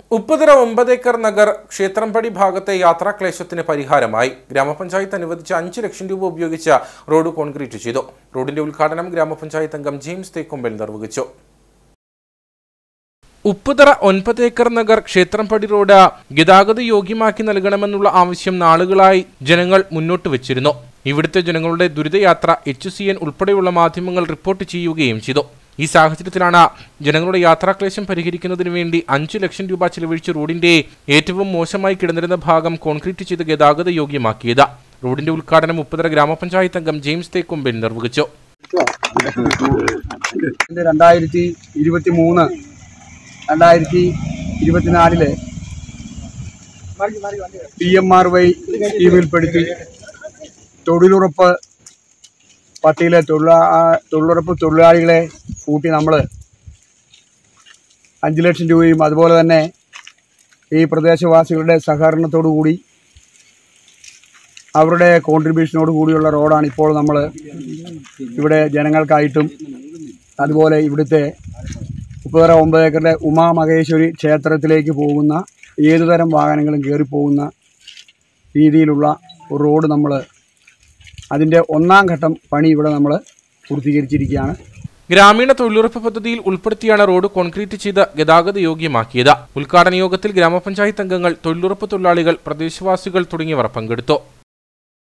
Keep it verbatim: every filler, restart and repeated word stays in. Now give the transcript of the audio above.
ഉപ്പുതറ ഒമ്പതേക്കർ നഗർ ക്ഷേത്രംപടി ഭാഗത്തെ യാത്രാക്ലേശത്തിന് പരിഹാരമായി ഗ്രാമപഞ്ചായത്ത് അനുവദിച്ച അഞ്ച് ലക്ഷം രൂപ ഉപയോഗിച്ച് റോഡ് കോൺക്രീറ്റ് ചെയ്തു. റോഡിന്റെ ഉദ്ഘാടനം ഗ്രാമപഞ്ചായത്ത് അംഗം ജെയിംസ് തേക്കൊമ്പൽ നിർവഹിച്ചു. ഉപ്പുതറ ഒൻപതേക്കർ നഗർ ക്ഷേത്രംപടി റോഡ് ഗതാഗത യോഗ്യമാക്കി നൽകണമെന്നുള്ള ആവശ്യം നാളുകളായി ജനങ്ങൾ മുന്നോട്ട് വെച്ചിരുന്നു. ഇവിടുത്തെ ജനങ്ങളുടെ ദുരിതയാത്ര എച്ച് സി എൻ ഉൾപ്പെടെയുള്ള മാധ്യമങ്ങൾ റിപ്പോർട്ട് ചെയ്യുകയും ചെയ്തു. ഈ സാഹചര്യത്തിലാണ് ജനങ്ങളുടെ യാത്രാക്ലേശം പരിഹരിക്കുന്നതിന് വേണ്ടി അഞ്ചു ലക്ഷം രൂപ ചെലവഴിച്ച് റോഡിന്റെ ഏറ്റവും മോശമായി കിടന്നിരുന്ന ഭാഗം കോൺക്രീറ്റ് ചെയ്ത് ഗതാഗത യോഗ്യമാക്കിയത്. റോഡിന്റെ ഉദ്ഘാടനം ഉപ്പുതറ ഗ്രാമപഞ്ചായത്ത് അംഗം ജെയിംസ് തേക്കൊമ്പൽ നിർവഹിച്ചു. രണ്ടായിരത്തി ഇരുപത്തി മൂന്ന് രണ്ടായിരത്തി ഇരുപത്തിനാലില് പി എം ആർ വൈ സ്കീമിൽപ്പെടുത്തി തൊഴിലുറപ്പ് പട്ടിയിലെ തൊഴിലാ തൊഴിലുറപ്പ് തൊഴിലാളികളെ കൂട്ടി നമ്മൾ അഞ്ച് ലക്ഷം രൂപയും അതുപോലെ തന്നെ ഈ പ്രദേശവാസികളുടെ സഹകരണത്തോടു കൂടി അവരുടെ കോൺട്രിബ്യൂഷനോട് കൂടിയുള്ള റോഡാണ് ഇപ്പോൾ നമ്മൾ ഇവിടെ ജനങ്ങൾക്കായിട്ടും അതുപോലെ ഇവിടുത്തെ ഉപ്പുതറ ഒമ്പതേക്കറിലെ ഉമാമഹേശ്വരി ക്ഷേത്രത്തിലേക്ക് പോകുന്ന ഏതുതരം വാഹനങ്ങളും കയറിപ്പോകുന്ന രീതിയിലുള്ള റോഡ് നമ്മൾ അതിൻ്റെ ഒന്നാം ഘട്ടം പണി ഇവിടെ നമ്മൾ പൂർത്തീകരിച്ചിരിക്കുകയാണ്. ഗ്രാമീണ തൊഴിലുറപ്പ് പദ്ധതിയിൽ ഉൾപ്പെടുത്തിയാണ് റോഡ് കോൺക്രീറ്റ് ചെയ്ത് ഗതാഗത യോഗ്യമാക്കിയത്. ഉദ്ഘാടന യോഗത്തിൽ ഗ്രാമപഞ്ചായത്ത് അംഗങ്ങൾ, തൊഴിലുറപ്പ് തൊഴിലാളികൾ, പ്രദേശവാസികൾ തുടങ്ങിയവർ പങ്കെടുത്തു.